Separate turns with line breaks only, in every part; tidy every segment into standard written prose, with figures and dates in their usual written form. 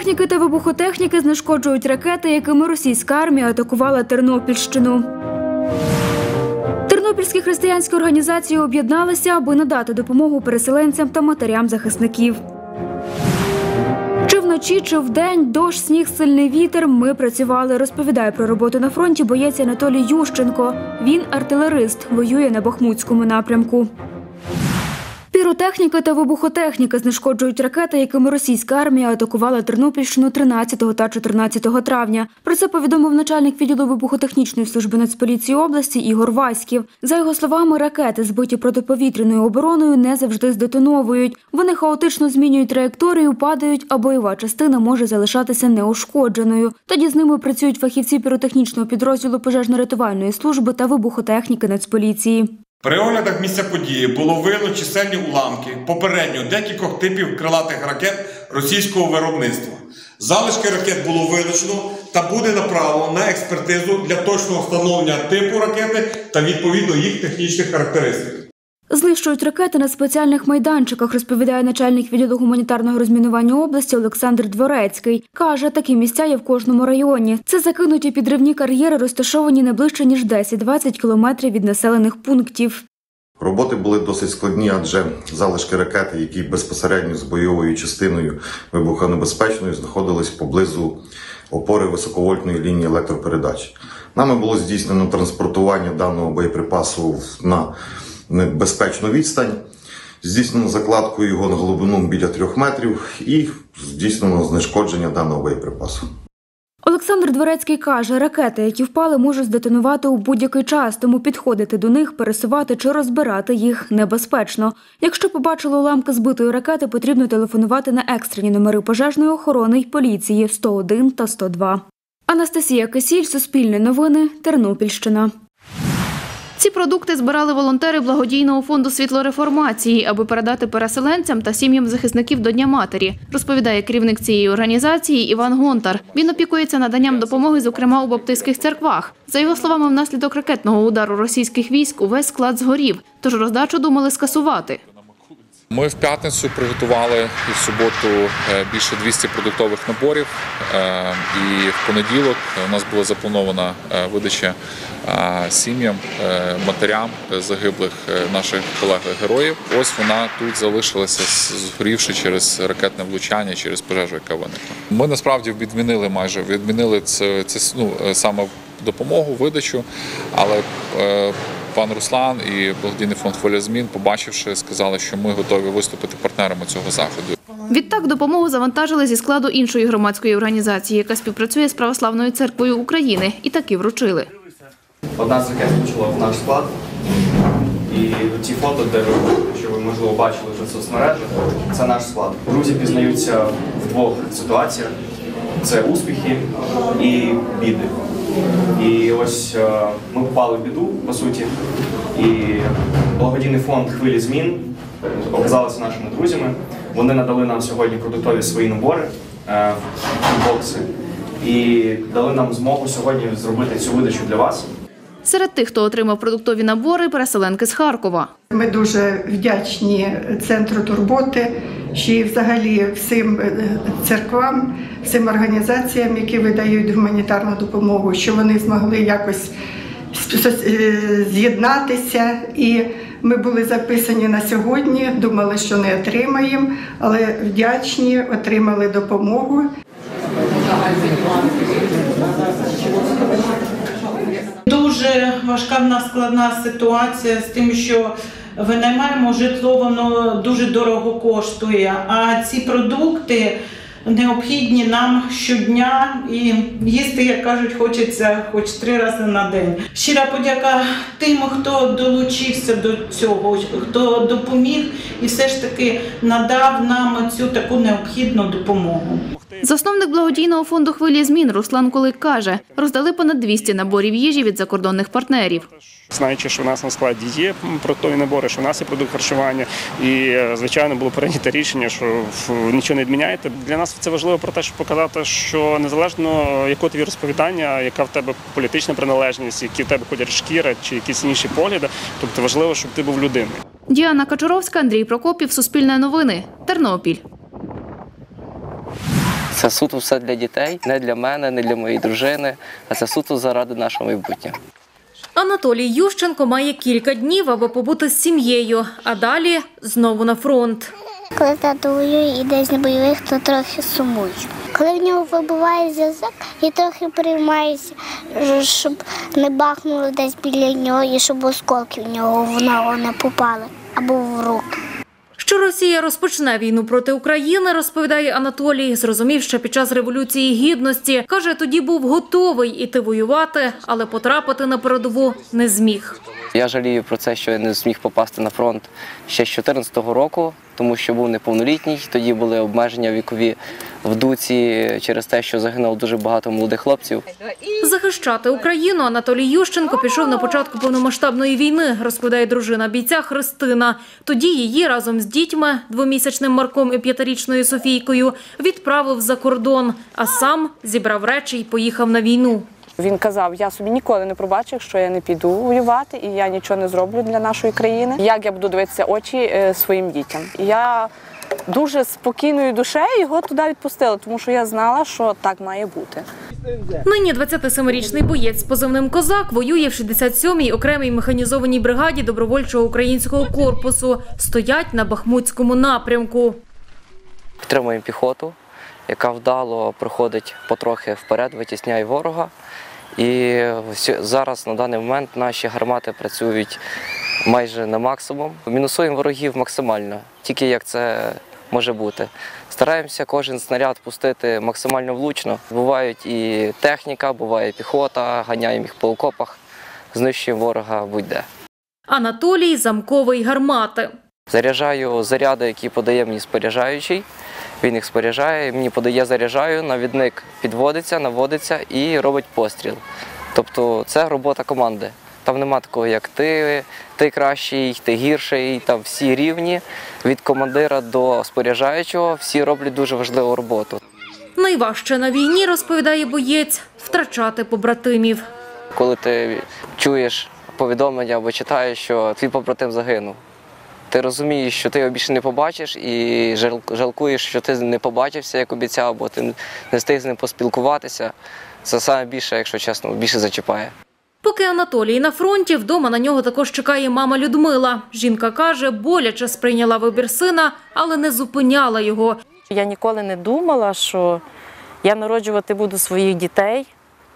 Піротехніки та вибухотехніки знешкоджують ракети, якими російська армія атакувала Тернопільщину. Тернопільські християнські організації об'єдналися, аби надати допомогу переселенцям та матерям захисників. Чи вночі, чи вдень, дощ, сніг, сильний вітер, ми працювали, розповідає про роботу на фронті боєць Анатолій Ющенко. Він артилерист, воює на Бахмутському напрямку. Піротехніка та вибухотехніка знешкоджують ракети, якими російська армія атакувала Тернопільщину 13 та 14 травня. Про це повідомив начальник відділу вибухотехнічної служби Нацполіції області Ігор Васьків. За його словами, ракети, збиті протиповітряною обороною, не завжди здетоновують. Вони хаотично змінюють траєкторію, падають, а бойова частина може залишатися неушкодженою. Тоді з ними працюють фахівці піротехнічного підрозділу пожежно-рятувальної служби та вибухотехніки Нацполіції.
При оглядах місця події було виявлено чисельні уламки, попередньо декількох типів крилатих ракет російського виробництва. Залишки ракет було вилучено та буде направлено на експертизу для точного встановлення типу ракети та відповідно їх технічних характеристик.
Знищують ракети на спеціальних майданчиках, розповідає начальник відділу гуманітарного розмінування області Олександр Дворецький. Каже, такі місця є в кожному районі. Це закинуті підривні кар'єри, розташовані не ближче, ніж 10-20 кілометрів від населених пунктів.
Роботи були досить складні, адже залишки ракети, які безпосередньо з бойовою частиною вибухонебезпечною знаходились поблизу опори високовольтної лінії електропередач. Нами було здійснено транспортування даного боєприпасу на безпечну відстань, здійснено закладку його на глибину біля 3 метрів і здійснено знешкодження даного боєприпасу.
Олександр Дворецький каже, ракети, які впали, можуть здетонувати у будь-який час, тому підходити до них, пересувати чи розбирати їх небезпечно. Якщо побачили уламки збитої ракети, потрібно телефонувати на екстрені номери пожежної охорони й поліції 101 та 102. Анастасія Кисіль, Суспільне новини, Тернопільщина.
Ці продукти збирали волонтери благодійного фонду «Світло-реформації», аби передати переселенцям та сім'ям захисників до Дня матері, розповідає керівник цієї організації Іван Гонтар. Він опікується наданням допомоги, зокрема у баптистських церквах. За його словами, внаслідок ракетного удару російських військ увесь склад згорів, тож роздачу думали скасувати.
Ми в п'ятницю приготували і в суботу більше 200 продуктових наборів. І в понеділок у нас була запланована видача сім'ям, матерям загиблих наших колег-героїв. Ось вона тут залишилася, згорівши через ракетне влучання, через пожежу, яка виникла. Ми насправді відмінили саме допомогу, видачу, але пан Руслан і благодійний фонд «Хвиля змін», побачивши, сказали, що ми готові виступити партнерами цього заходу.
Відтак допомогу завантажили зі складу іншої громадської організації, яка співпрацює з Православною церквою України, і таки вручили.
Одна з ракет влучила в наш склад, і ті фото, що ви, можливо, бачили вже в соцмережах, це наш склад. Друзі пізнаються в двох ситуаціях – це успіхи і біди. І ось ми попали в біду, по суті, і благодійний фонд «Хвилі змін» оказалися нашими друзями. Вони надали нам сьогодні продуктові свої набори, бокси, і дали нам змогу сьогодні зробити цю видачу для вас.
Серед тих, хто отримав продуктові набори, переселенки з Харкова.
Ми дуже вдячні Центру турботи, ще й взагалі всім церквам, всім організаціям, які видають гуманітарну допомогу, що вони змогли якось з'єднатися. І ми були записані на сьогодні, думали, що не отримаємо, але вдячні, отримали допомогу.
Дуже важка в нас складна ситуація з тим, що винаймаємо житло, воно дуже дорого коштує, а ці продукти необхідні нам щодня і їсти, як кажуть, хочеться хоч 3 рази на день. Щира подяка тим, хто долучився до цього, хто допоміг і все ж таки надав нам цю таку необхідну допомогу.
Засновник благодійного фонду «Хвилі змін» Руслан Кулик каже, роздали понад 200 наборів їжі від закордонних партнерів.
Знаючи, що в нас на складі є продуктові набори, що в нас є продукт харчування, і, звичайно, було прийнято рішення, що нічого не відміняєте. Для нас це важливо про те, щоб показати, що незалежно, яке тобі розповідання, яка в тебе політична приналежність, які в тебе колір шкіри чи якісь інші погляди, тобто важливо, щоб ти був людиною.
Діана Качуровська, Андрій Прокопів, Суспільне новини, Тернопіль.
Це суто все для дітей, не для мене, не для моєї дружини, а це суто заради нашого майбутнього.
Анатолій Ющенко має кілька днів, аби побути з сім'єю, а далі знову на фронт.
Коли тато воює і десь на бойових, то трохи сумую. Коли в нього вибуває зв'язок, я трохи переймаюся, щоб не бахнуло десь біля нього і щоб осколки в нього в ногу не попали або в руки.
Що Росія розпочне війну проти України, розповідає Анатолій, зрозумів ще під час Революції Гідності. Каже, тоді був готовий іти воювати, але потрапити на передову не зміг.
Я жалію про це, що я не зміг попасти на фронт ще з 2014 року, тому що був неповнолітній. Тоді були обмеження вікові в Дуці через те, що загинуло дуже багато молодих хлопців.
Захищати Україну Анатолій Ющенко пішов на початку повномасштабної війни, розповідає дружина бійця Христина. Тоді її разом з дітьми, 2-місячним Марком і 5-річною Софійкою, відправив за кордон, а сам зібрав речі і поїхав на війну.
Він казав, я собі ніколи не пробачу, якщо я не піду воювати і я нічого не зроблю для нашої країни. Як я буду дивитися очі своїм дітям. І я дуже спокійною душею його туди відпустила, тому що я знала, що так має бути.
Нині 27-річний боєць з позивним «Козак» воює в 67-й окремій механізованій бригаді добровольчого українського корпусу. Стоять на Бахмутському напрямку.
Підтримуємо піхоту, яка вдало проходить потрохи вперед, витісняє ворога. І зараз на даний момент наші гармати працюють майже на максимум. Мінусуємо ворогів максимально, тільки як це може бути. Стараємося кожен снаряд пустити максимально влучно. Бувають і техніка, буває піхота, ганяємо їх по окопах, знищуємо ворога будь-де.
Анатолій – замковий гармати.
Заряджаю заряди, які подає мені споряджаючий. Він їх споряджає, мені подає, заряджаю, навідник підводиться, наводиться і робить постріл. Тобто це робота команди. Там нема такого, як ти кращий, ти гірший, там всі рівні. Від командира до споряджаючого всі роблять дуже важливу роботу.
Найважче на війні, розповідає боєць, втрачати побратимів.
Коли ти чуєш повідомлення або читаєш, що твій побратим загинув, ти розумієш, що ти його більше не побачиш і жалкуєш, що ти не побачився, як обіцяв, бо ти не встиг з ним поспілкуватися. Це найбільше, якщо чесно, більше зачіпає.
Поки Анатолій на фронті, вдома на нього також чекає мама Людмила. Жінка каже, боляче сприйняла вибір сина, але не зупиняла його.
Я ніколи не думала, що я народжувати буду своїх дітей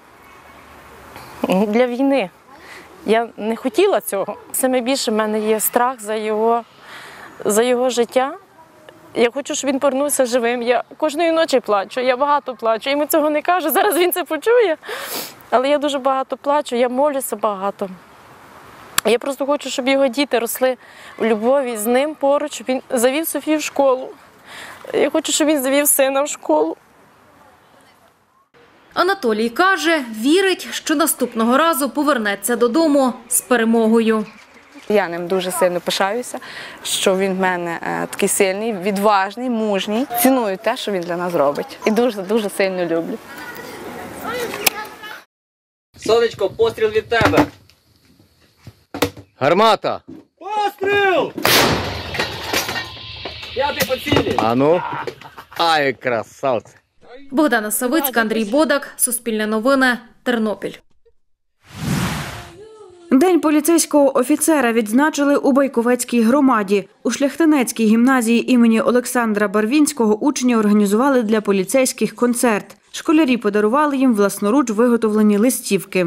для війни. Я не хотіла цього. Саме більше в мене є страх за його життя. Я хочу, щоб він повернувся живим. Я кожної ночі плачу, я багато плачу. Йому цього не кажу, зараз він це почує. Але я дуже багато плачу, я молюся багато. Я просто хочу, щоб його діти росли в любові з ним поруч, щоб він завів Софію в школу. Я хочу, щоб він завів сина в школу.
Анатолій каже, вірить, що наступного разу повернеться додому з перемогою.
Я ним дуже сильно пишаюся, що він в мене такий сильний, відважний, мужній. Ціную те, що він для нас робить. І дуже сильно люблю.
Сонечко, постріл від тебе.
Гармата.
Постріл! П'ятий по цілі.
Ану. Ай, красавці.
Богдана Савицька, Андрій Бодак, Суспільне новини, Тернопіль.
День поліцейського офіцера відзначили у Байковецькій громаді. У Шляхтинецькій гімназії імені Олександра Барвінського учні організували для поліцейських концерт. Школярі подарували їм власноруч виготовлені листівки.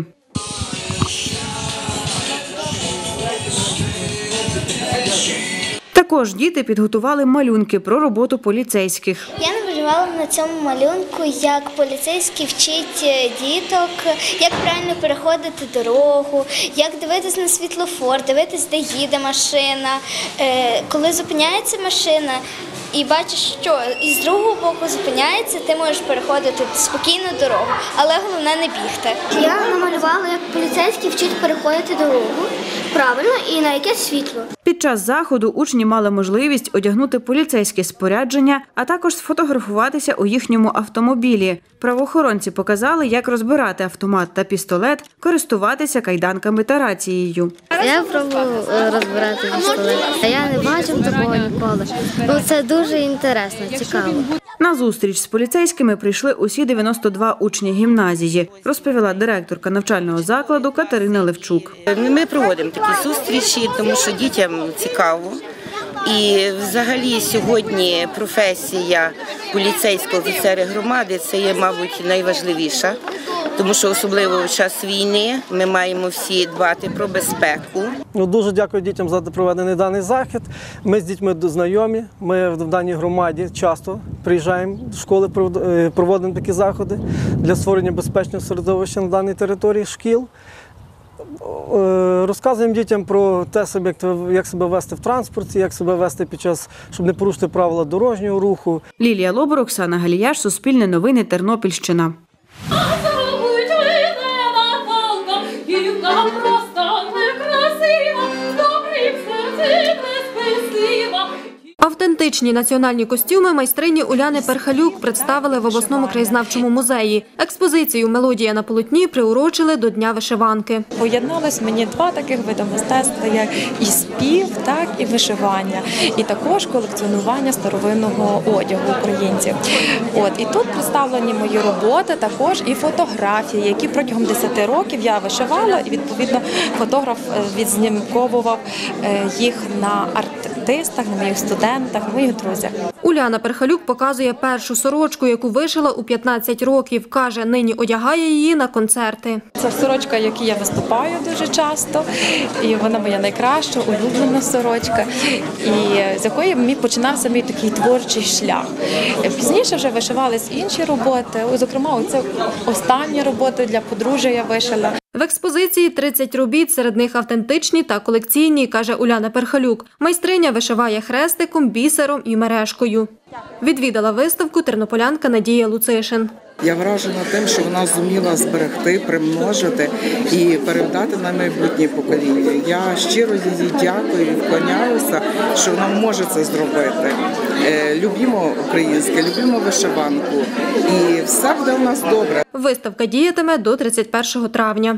Також діти підготували малюнки про роботу поліцейських.
Я намалювала на цьому малюнку, як поліцейський вчить діток, як правильно переходити дорогу, як дивитись на світлофор, дивитись, де їде машина. Коли зупиняється машина і бачиш, що із другого боку зупиняється, ти можеш переходити спокійно дорогу, але головне не бігти. Я намалювала, як поліцейський вчить переходити дорогу правильно і на якесь світло.
Під час заходу учні мали можливість одягнути поліцейське спорядження, а також сфотографуватися у їхньому автомобілі. Правоохоронці показали, як розбирати автомат та пістолет, користуватися кайданками та рацією.
Я пробував розбирати пістолет. Я не бачив такого ніколи. Це дуже інтересно, цікаво.
На зустріч з поліцейськими прийшли усі 92 учні гімназії, розповіла директорка навчального закладу Катерина Левчук.
Ми проводимо такі зустрічі, тому що дітям цікаво. І взагалі сьогодні професія поліцейського офіцера громади – це є, мабуть, найважливіша. Тому що особливо в час війни ми маємо всі дбати про безпеку.
Дуже дякую дітям за проведений даний захід. Ми з дітьми знайомі, ми в даній громаді часто приїжджаємо до школи, проводимо такі заходи для створення безпечного середовища на даній території шкіл. Розказуємо дітям про те, як себе вести в транспорті, як себе вести під час, щоб не порушити правила дорожнього руху.
Лілія Лобур, Оксана Галіяш, Суспільне новини, Тернопільщина. Автентичні національні костюми майстрині Уляни Перхалюк представили в обласному краєзнавчому музеї. Експозицію «Мелодія на полотні» приурочили до Дня вишиванки.
Поєдналось мені два таких види мистецтва, як і спів, так і вишивання, і також колекціонування старовинного одягу українців. І тут представлені мої роботи, також і фотографії, які протягом 10 років я вишивала, і відповідно фотограф відзнімковував їх на артистах, на моїх студентах, на моїх друзях.
Уляна Перхалюк показує першу сорочку, яку вишила у 15 років. Каже, нині одягає її на концерти.
Це сорочка, в якій я виступаю дуже часто, і вона моя найкраща, улюблена сорочка, і з якої починався мій такий творчий шлях. Пізніше вже вишивались інші роботи, зокрема, оце останні роботи для подружжя я вишила.
В експозиції 30 робіт, серед них автентичні та колекційні, каже Уляна Перхалюк. Майстриня вишиває хрестиком, бісером і мережкою. Відвідала виставку тернополянка Надія Луцишин.
Я вражена тим, що вона зуміла зберегти, примножити і передати на майбутнє покоління. Я щиро їй дякую і вклоняюся, що вона може це зробити. Любімо українське, любімо вишиванку і все буде у нас добре.
Виставка діятиме до 31 травня.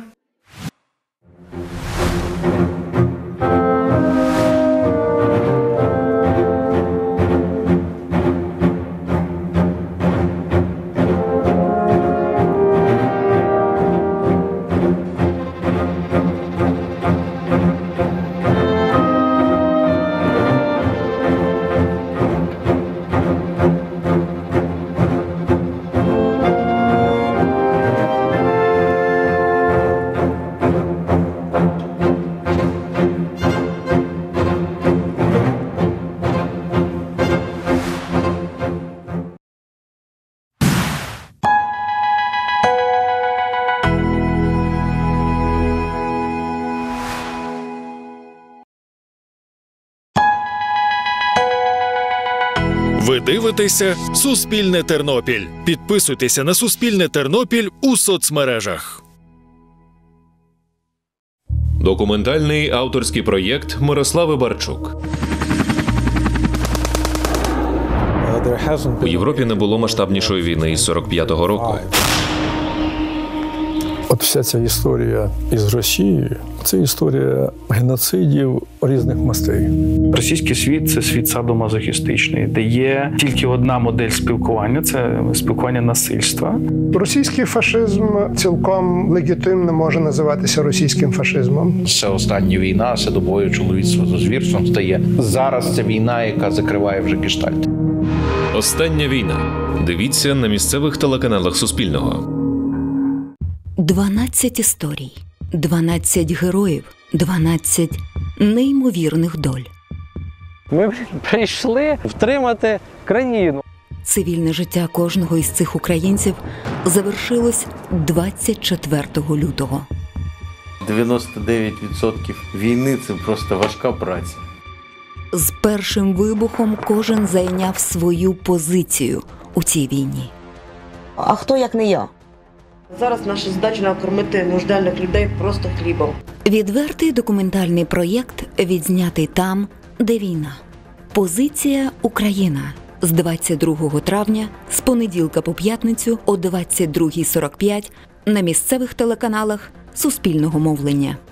Ви дивитеся «Суспільне Тернопіль». Підписуйтеся на «Суспільне Тернопіль» у соцмережах.
Документальний авторський проєкт Мирослави Барчук. У Європі не було масштабнішої війни із 45-го року.
От вся ця історія із Росією – це історія геноцидів різних мастей.
Російський світ – це світ садомазохістичний, де є тільки одна модель спілкування – це спілкування насильства.
Російський фашизм цілком легітимно може називатися російським фашизмом.
Це остання війна, це добою чоловіцтва за звірством стає. Зараз це війна, яка закриває вже гештальт.
Остання війна. Дивіться на місцевих телеканалах Суспільного.
12 історій, 12 героїв, 12 неймовірних доль.
Ми прийшли втримати країну.
Цивільне життя кожного із цих українців завершилось 24 лютого.
99% війни – це просто важка праця.
З першим вибухом кожен зайняв свою позицію у цій війні.
А хто, як не я? Зараз наша задача накормити нужденних людей просто хлібом.
Відвертий документальний проєкт відзнятий там, де війна. Позиція «Україна» з 22 травня, з понеділка по п'ятницю о 22:45 на місцевих телеканалах Суспільного мовлення.